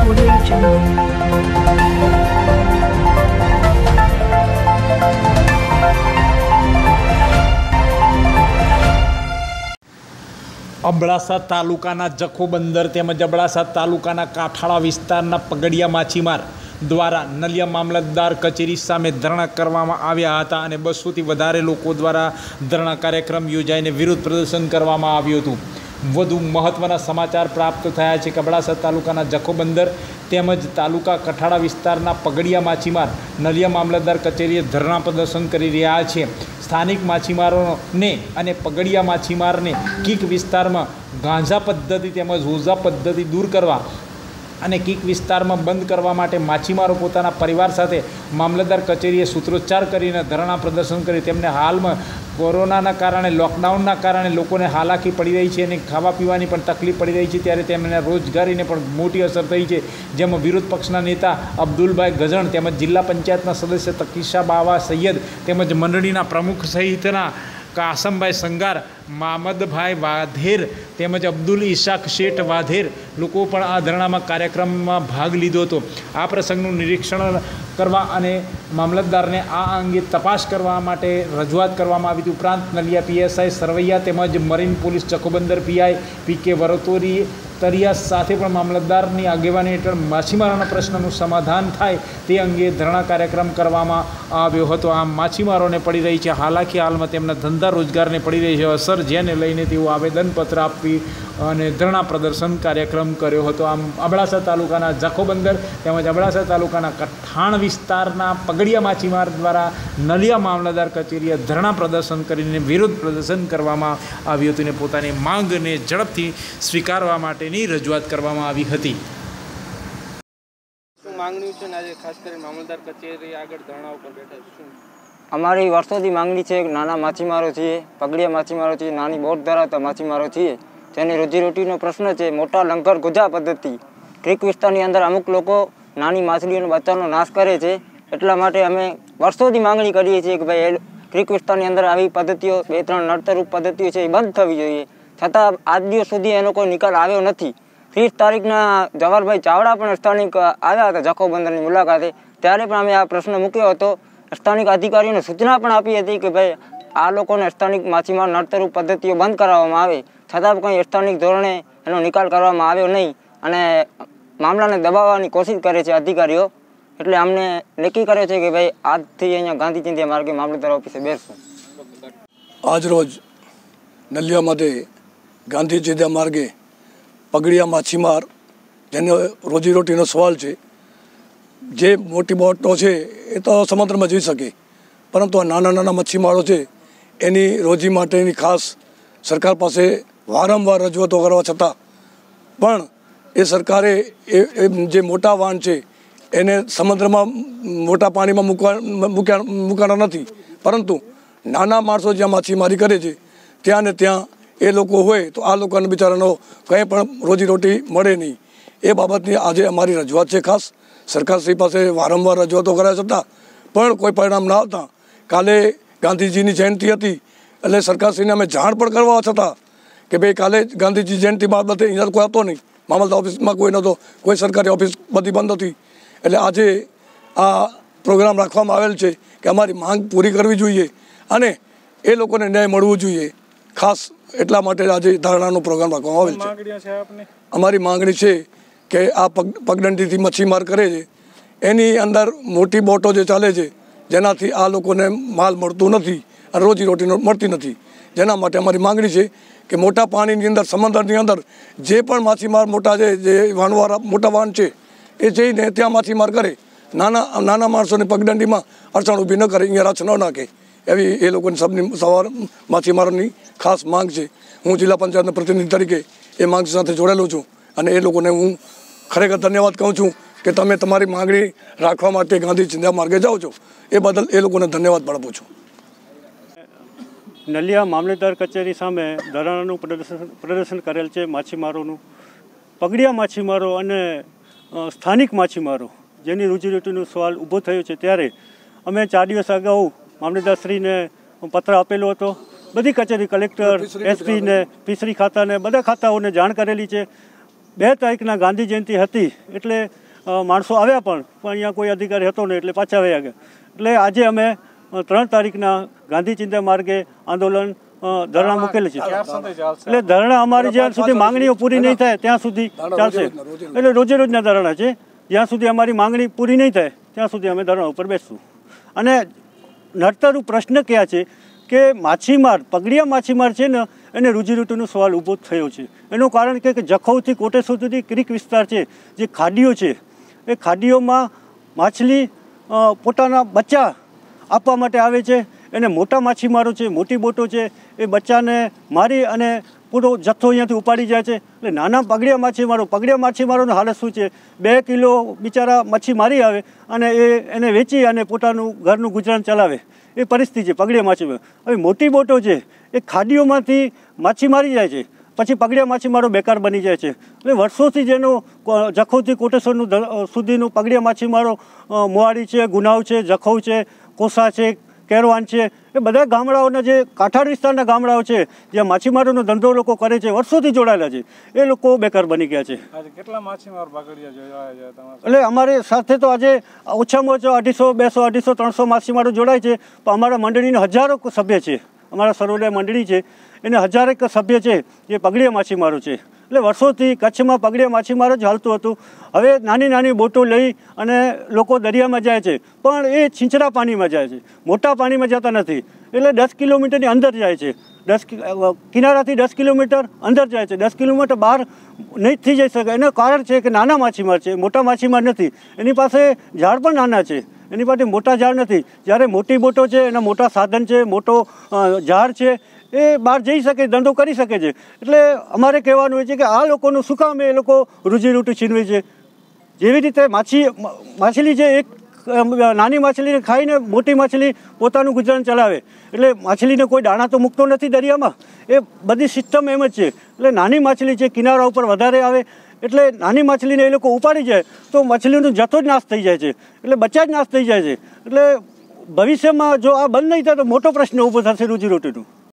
Audio Jungle. Abdasa તાલુકાના જખો બંદર તેમજ અબડાસા તાલુકાના કાઠાળા વિસ્તારના પગડિયા માછીમાર દ્વારા નલિયા મામલતદાર કચેરી સામે ધરણા કરવામાં આવ્યા હતા અને 200થી વધારે લોકો દ્વારા ધરણા કાર્યક્રમ યોજાઈને વિરોધ પ્રદર્શન કરવામાં આવ્યું હતું. વધુ મહત્ત્વના સમાચાર પ્રાપ્ત થયા છે કે અબડાસા તાલુકાના જખો બંદર તેમજ તાલુકા કઠાળા વિસ્તારના પગડિયા માછીમાર નલિયા મામલતદાર કચેરીએ ધરણા પ્રદર્શન કરી રહ્યા છે. સ્થાનિક માછીમારોને અને પગડિયા માછીમારને કીક વિસ્તારમાં ગાંજા પદ્ધતિ તેમજ હોઝા પદ્ધતિ દૂર કરવા અને કીક વિસ્તારમાં બંધ કરવા માટે માછીમારો પોતાના પરિવાર સાથે મામલતદાર કચેરીએ સૂત્રોચ્ચાર કરીને ધરણા પ્રદર્શન કરી તેમને હાલમાં કોરોનાના કારણે લોકડાઉનના કારણે લોકોને હાલાકી પડી રહી છે અને ખાવા પીવાની પણ તકલીફ પડી રહી છે. ત્યારે તેમને રોજગારીને પણ મોટી અસર થઈ છે. જેમાં વિરોધ પક્ષના નેતા અબ્દુલભાઈ ગઝણ તેમજ જિલ્લા પંચાયતના સદસ્ય તકીશા બાવા સૈયદ તેમજ મંડળીના પ્રમુખ સહિતના કાસમભાઈ સંગાર, મામદભાઈ વાધેર તેમજ અબ્દુલ ઇશાક શેઠ વાધેર લોકો પણ આ ધરણામાં કાર્યક્રમમાં ભાગ લીધો હતો. આ પ્રસંગનું નિરીક્ષણ કરવા અને મામલતદારને આ અંગે તપાસ કરવા માટે રજૂઆત કરવામાં આવી હતી. ઉપરાંત નલિયા પીએસઆઈ સરવૈયા તેમજ marine police Jakhobandar PI P K વરતોરી તરિયા સાથે પણ મામલતદારની આગેવાની હેઠળ માછીમારોના પ્રશ્નનું સમાધાન થાય તે અંગે ધરણા કાર્યક્રમ કરવામાં આવ્યો હતો. આમ માછીમારોને પડી રહી છે હાલાકી, હાલમાં તેમના ધંધા રોજગારને પડી રહી છે અસર, જેને લઈને તેઓ આવેદનપત્ર આપી અને ધરણા પ્રદર્શન કાર્યક્રમ કર્યો હતો. આમ અબડાસા તાલુકાના જખોબંદર તેમજ અબડાસા તાલુકાના કઠાણ વિસ્તારના પગડિયા માછીમાર દ્વારા નલિયા મામલતદાર કચેરીએ ધરણા પ્રદર્શન કરીને વિરોધ પ્રદર્શન કરવામાં આવ્યું હતું અને પોતાની માંગને ઝડપથી સ્વીકારવા માટેની રજૂઆત કરવામાં આવી હતી. માંગણી છે ને આજે ખાસ કરીને મામલતદાર કચેરી આગળ ધરણા ઉપર બેઠા છું. અમારી વર્ષોથી માંગણી છે. નાના માછીમારો છીએ, પગડિયા માછીમારો છીએ, નાની બોટ ધરાવતા માછીમારો છીએ. તેની રોજીરોટીનો પ્રશ્ન છે. મોટા લંગર ગુજા પદ્ધતિ ક્રીક વિસ્તારની અંદર અમુક લોકો નાની માછલીઓનો બચ્ચાનો નાશ કરે છે. એટલા માટે અમે વર્ષોથી માંગણી કરીએ છીએ કે ભાઈ ક્રીક વિસ્તારની અંદર આવી પદ્ધતિઓ 2-3 નડતરરૂપ પદ્ધતિઓ છે એ બંધ થવી જોઈએ. છતાં આજ દિવસ સુધી એનો કોઈ નિકાલ આવ્યો નથી. 30 તારીખના જવાહરભાઈ ચાવડા પણ સ્થાનિક આવ્યા હતા જખોબંદરની મુલાકાતે. ત્યારે પણ અમે આ પ્રશ્ન મૂક્યો હતો. સ્થાનિક અધિકારીઓને સૂચના પણ આપી હતી કે ભાઈ આ લોકોને સ્થાનિક માછીમાર નડતરરૂપ પદ્ધતિઓ બંધ કરાવવામાં આવે. છતાં કંઈ સ્થાનિક ધોરણે એનો નિકાલ કરવામાં આવ્યો નહીં અને મામલાને દબાવવાની કોશિશ કરે છે અધિકારીઓ. એટલે અમને નક્કી કર્યો છે કે ભાઈ આજથી અહીંયા ગાંધી ચિંધ્યા માર્ગે મામલતદાર ઓફિસે બેસશું. આજરોજ નલિયા માટે ગાંધી ચિંધ્યા માર્ગે પગડિયા માછીમાર જેનો રોજીરોટીનો સવાલ છે, જે મોટી બોટો છે એ તો સમુદ્રમાં જઈ શકે, પરંતુ આ નાના નાના મચ્છીમારો છે એની રોજી માટેની ખાસ સરકાર પાસે વારંવાર રજૂઆતો કરવા છતાં પણ એ સરકારે જે મોટા વાહન છે એને સમુદ્રમાં મોટા પાણીમાં મૂકવાના નથી, પરંતુ નાના માણસો જ્યાં માછીમારી કરે છે ત્યાં ને ત્યાં એ લોકો હોય તો આ લોકોને બિચારાનો કંઈ પણ રોજીરોટી મળે નહીં. એ બાબતની આજે અમારી રજૂઆત છે. ખાસ સરકારશ્રી પાસે વારંવાર રજૂઆતો કર્યા છતાં પણ કોઈ પરિણામ ના આવતા કાલે ગાંધીજીની જયંતિ હતી એટલે સરકારશ્રીને અમે જાણ પણ કરવા છતાં કે ભાઈ કાલે ગાંધીજી જયંતિ બાબતે અહીંયા કોઈ હતો નહીં, મામલતદાર ઓફિસમાં કોઈ નહોતો, કોઈ સરકારી ઓફિસ બધી બંધ હતી. એટલે આજે આ પ્રોગ્રામ રાખવામાં આવેલ છે કે અમારી માંગ પૂરી કરવી જોઈએ અને એ લોકોને ન્યાય મળવું જોઈએ. ખાસ એટલા માટે આજે ધારણાનો પ્રોગ્રામ રાખવામાં આવેલ છે. અમારી માંગણી છે કે આ પગદંડીથી મચ્છીમાર કરે છે એની અંદર મોટી બોટો જે ચાલે છે જેનાથી આ લોકોને માલ મળતું નથી અને રોજીરોટી મળતી નથી. જેના માટે અમારી માંગણી છે કે મોટા પાણીની અંદર સમુદ્રની અંદર જે પણ માછીમાર મોટા છે, જે વાહનવાળા મોટા વાહન છે એ જઈને ત્યાં માછીમાર કરે, નાના માણસોને પગદંડીમાં અડચણ ઊભી ન કરે, અહીંયા રાછ ન નાખે, એવી એ લોકોની સબની સવાર માછીમારોની ખાસ માંગ છે. હું જિલ્લા પંચાયતના પ્રતિનિધિ તરીકે એ માંગ સાથે જોડાયેલો છું અને એ લોકોને હું ખરેખર ધન્યવાદ કહું છું કે તમે તમારી માંગણી રાખવા માટે ગાંધી ચિંધ્યા માર્ગે જાઓ છો. એ બદલ એ લોકોને ધન્યવાદ પણ આપું છું. નલિયા મામલતદાર કચેરી સામે ધરણાનું પ્રદર્શન કરેલ છે માછીમારોનું. પગડિયા માછીમારો અને સ્થાનિક માછીમારો જેની રોજીરોટીનો સવાલ ઊભો થયો છે ત્યારે અમે 4 દિવસ અગાઉ મામલતદારશ્રીને પત્ર આપેલો હતો. બધી કચેરી, કલેક્ટર, એસપીને, ફિશરી ખાતાને બધા ખાતાઓને જાણ કરેલી છે. 2 તારીખના ગાંધી જયંતિ હતી એટલે માણસો આવ્યા પણ અહીંયા કોઈ અધિકારી હતો નહીં એટલે પાછા વયા ગયા. એટલે આજે અમે 3 તારીખના ગાંધી ચિંતા માર્ગે આંદોલન ધરણા મૂકેલી છે. એટલે ધરણા અમારી જ્યાં સુધી માંગણીઓ પૂરી નહીં થાય ત્યાં સુધી ચાલશે. એટલે રોજે રોજના ધરણા છે. જ્યાં સુધી અમારી માંગણી પૂરી નહીં થાય ત્યાં સુધી અમે ધરણા ઉપર બેસશું. અને નડતર પ્રશ્ન ક્યાં છે કે માછીમાર પગડિયા માછીમાર છે ને એને રોજીરોટીનો સવાલ ઊભો થયો છે. એનું કારણ કે જખૌથી કોટેશ્વર સુધી ક્રીક વિસ્તાર છે, જે ખાડીઓ છે, એ ખાડીઓમાં માછલી પોતાના બચ્ચા આપવા માટે આવે છે. એને મોટા માછીમારો છે, મોટી બોટો છે, એ બચ્ચાને મારી અને પૂરો જથ્થો અહીંયાથી ઉપાડી જાય છે. એટલે નાના પગડિયા માછીમારોની હાલત શું છે? 2 કિલો બિચારા મચ્છી મારી આવે અને એને વેચી અને પોતાનું ઘરનું ગુજરાન ચલાવે એ પરિસ્થિતિ છે પગડિયા માછીમાર. હવે મોટી બોટો છે એ ખાડીઓમાંથી માછી મારી જાય છે, પછી પગડિયા માછીમારો બેકાર બની જાય છે. એટલે વર્ષોથી જેનો જખૌથી કોટેશ્વરનું સુધીનું પગડિયા માછીમારો મોવાડી છે, ગુનાવ છે, જખૌ છે, કોસા છે, કેરવાન છે, એ બધા ગામડાઓના જે કાંઠાળ વિસ્તારના ગામડાઓ છે જ્યાં માછીમારોનો ધંધો લોકો કરે છે, વર્ષોથી જોડાયેલા છે, એ લોકો બેકાર બની ગયા છે. કેટલા માછીમાર પગડિયા જોડાયા છે? એટલે અમારી સાથે તો આજે ઓછામાં ઓછા 250, 200, 300 માછીમારો જોડાય છે. પણ અમારા મંડળીના હજારો સભ્ય છે. અમારા સર્વોદય મંડળી છે એને 1000 સભ્ય છે જે પગડિયા માછીમારો છે. એટલે વર્ષોથી કચ્છમાં પગડિયા માછીમારો જ હાલતું હતું. હવે નાની નાની બોટો લઈ અને લોકો દરિયામાં જાય છે, પણ એ છીંચરા પાણીમાં જાય છે, મોટા પાણીમાં જતા નથી. એટલે 10 કિલોમીટરની અંદર જાય છે, કિનારાથી 10 કિલોમીટર અંદર જાય છે, 10 કિલોમીટર બહાર નહીં થઈ જઈ શકે. એનું કારણ છે કે નાના માછીમાર છે, મોટા માછીમાર નથી. એની પાસે ઝાડ પણ નાના છે, એની પાસે મોટા ઝાડ નથી. જ્યારે મોટી બોટો છે, એના મોટા સાધન છે, મોટો ઝાડ છે, એ બહાર જઈ શકે, ધંધો કરી શકે છે. એટલે અમારે કહેવાનું એ છે કે આ લોકોનું શું કામ એ લોકો રોજીરોટી છીનવે છે? જેવી રીતે માછલી છે, એક નાની માછલીને ખાઈને મોટી માછલી પોતાનું ગુજરાન ચલાવે. એટલે માછલીને કોઈ દાણા તો મૂકતો નથી દરિયામાં. એ બધી સિસ્ટમ એમ જ છે. એટલે નાની માછલી છે કિનારા ઉપર વધારે આવે, એટલે નાની માછલીને એ લોકો ઉપાડી જાય તો માછલીનો જથ્થો જ નાશ થઈ જાય છે, એટલે બચ્ચા જ નાશ થઈ જાય છે. એટલે ભવિષ્યમાં જો આ બંધ નહીં થાય તો મોટો પ્રશ્ન ઊભો થશે રોજીરોટીનો.